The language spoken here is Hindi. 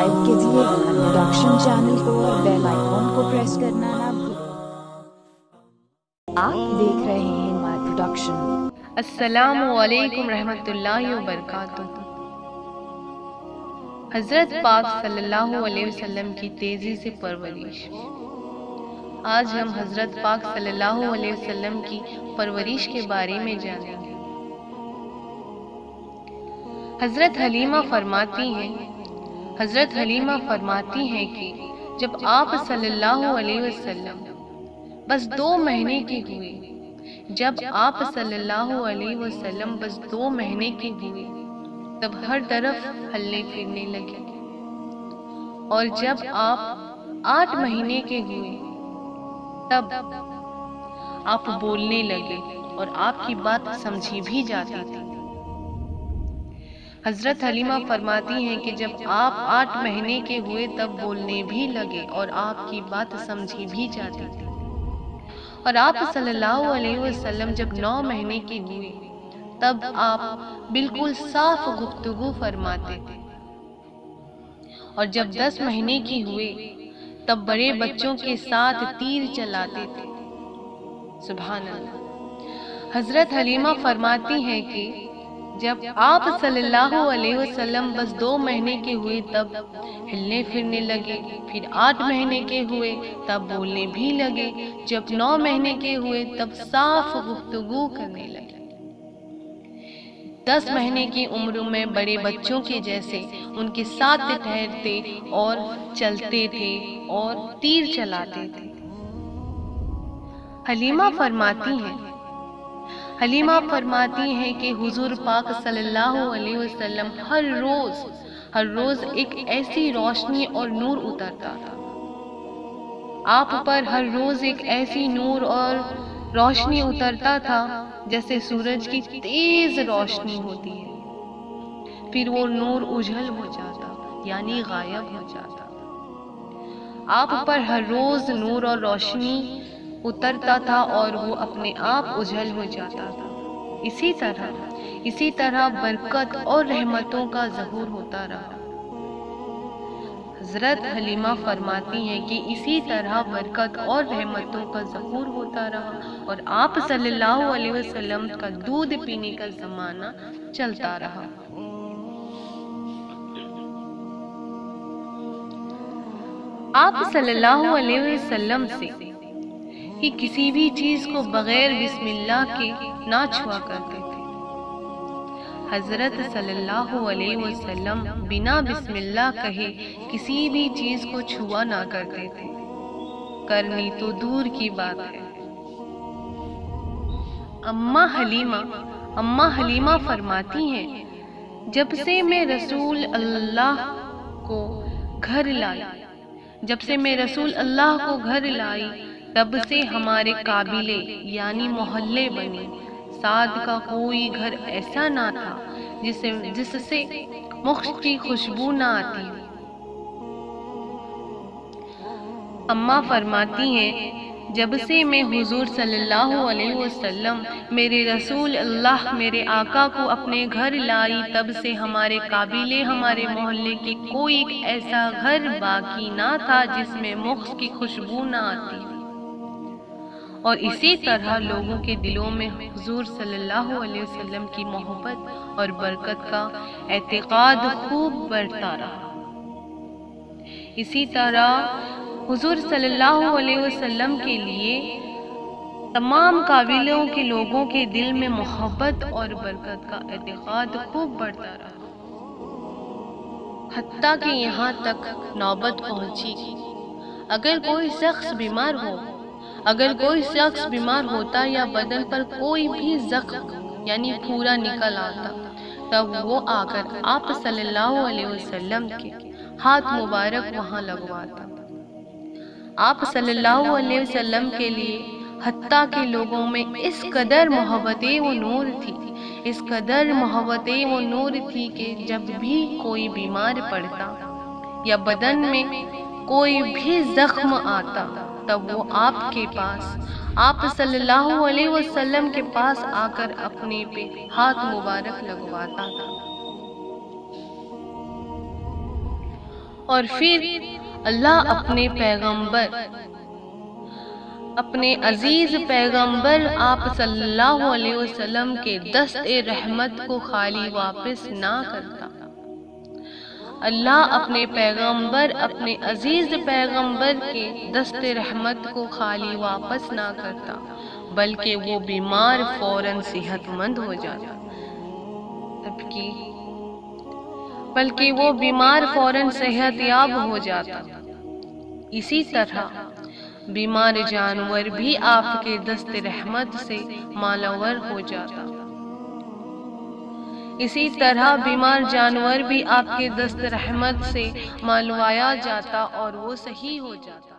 सब्सक्राइब कीजिए हिमाल प्रोडक्शन चैनल को और बेल आइकॉन को प्रेस करना ना भूलें। आप देख रहे हैं हिमाल प्रोडक्शन। अस्सलामु अलैकुम रहमतुल्लाहि व बरकातुहू। हज़रत पाक सल्लल्लाहु अलैहि वसल्लम की तेजी से परवरिश। आज हम हज़रत पाक सल्लल्लाहु अलैहि वसल्लम की परवरिश के बारे में जानेंगे। हज़रत हलीमा फरमाती हैं कि जब आप सल्लल्लाहु अलैहि वसल्लम बस 2 महीने के हुए, तब हर तरफ हलने फिरने लगे, और जब आप 8 महीने के हुए तब आप बोलने लगे और आपकी बात समझी भी जाती थी। हजरत हलीमा फरमाती हैं कि जब आप 8 महीने के हुए तब बोलने भी लगे और आपकी बात समझी भी जाती थी। और आप सल्लल्लाहु अलैहि वसल्लम जब 9 महीने के हुए तब आप बिल्कुल साफ गुफ्तगू फरमाते थे, और जब 10 महीने के हुए तब बड़े बच्चों के साथ तीर चलाते थे। सुभान अल्लाह। हजरत हलीमा फरमाती हैं कि जब आप सल्लल्लाहु अलैहि वसल्लम बस 2 महीने के हुए तब हिलने फिरने लगे, फिर 8 महीने के हुए तब बोलने भी लगे, जब 9 महीने के हुए तब साफ गुफ्तगू करने लगे। 10 महीने की उम्र में बड़े बच्चों के जैसे उनके साथ ठहरते और चलते थे और तीर चलाते थे। हलीमा फरमाती हैं कि हुजूर पाक सल्लल्लाहु अलैहि वसल्लम हर रोज एक ऐसी रोशनी और नूर उतरता था। आप पर हर रोज एक ऐसी नूर और रोशनी उतरता था जैसे सूरज की तेज रोशनी होती है, फिर वो नूर उजल हो जाता, यानी गायब हो जाता। आप पर हर रोज नूर और रोशनी उतरता था और वो अपने आप उजल हो जाता था। इसी तरह बरकत और रहमतों का ज़हूर होता रहा। हजरत हलीमा फरमाती हैं कि इसी तरह बरकत और रहमतों का ज़हूर होता रहा और आप सल्लल्लाहु अलैहि वसल्लम का दूध पीने का ज़माना चलता रहा। आप सल्लल्लाहु अलैहि वसल्लम से कि किसी भी चीज को बगैर बिस्मिल्लाह के ना छुआ करते थे। हजरत सल्लल्लाहु अलैहि वसल्लम बिना बिस्मिल्लाह कहे किसी भी चीज को छुआ ना करते थे, करनी तो दूर की बात है। अम्मा हलीमा फरमाती हैं, जब से मैं रसूल अल्लाह को घर लाई तब से हमारे काबिले यानी मोहल्ले बने। साद का कोई घर ऐसा ना था जिससे मुख्त की खुशबू ना आती। अम्मा फरमाती हैं, जब से मैं हुजूर सल्लल्लाहु अलैहि वसल्लम मेरे रसूल अल्लाह मेरे आका को अपने घर लाई तब से हमारे काबिले हमारे मोहल्ले के कोई ऐसा घर बाकी ना था जिसमें मुख्त की खुशबू ना आती। और इसी तरह लोगों के दिलों में हुजूर सल्लल्लाहु अलैहि वसल्लम की मोहब्बत और बरकत का एतकाद खूब बढ़ता रहा। इसी तरह हुजूर सल्लल्लाहु अलैहि वसल्लम के लिए तमाम काबिलों के लोगों के दिल में मोहब्बत और बरकत का एतकाद खूब बढ़ता रहा। हत्ता कि यहाँ तक नौबत पहुंची, अगर कोई शख्स बीमार होता या बदन पर कोई भी जख्म यानी पूरा निकल आता, तब वो आकर आप सल्लल्लाहु अलैहि वसल्लम के हाथ मुबारक वहां लगवाता। आप सल्लल्लाहु अलैहि वसल्लम के लिए हत्ता के लोगों में इस कदर मोहब्बतें वो नूर थी कि जब भी कोई बीमार पड़ता या बदन में कोई भी जख्म आता तब वो आप सल्लल्लाहु अलैहि वसल्लम के पास आकर अपने पे हाथ मुबारक लगवाता था। और फिर अल्लाह अपने पैगंबर, अपने अजीज पैगंबर आप सल्लल्लाहु अलैहि वसल्लम के दस्ते रहमत को खाली वापस ना करता। अल्लाह अपने पैगंबर, अपने अजीज पैगंबर के दस्ते रहमत को खाली वापस ना करता, बल्कि वो बीमार फौरन सेहतमंद हो जाता। बल्कि वो बीमार फौरन सेहतयाब हो जाता। इसी तरह बीमार जानवर भी आपके दस्ते रहमत से मालावर हो जाता। इसी तरह बीमार जानवर भी आपके दस्त रहमत से मालवाया जाता और वो सही हो जाता।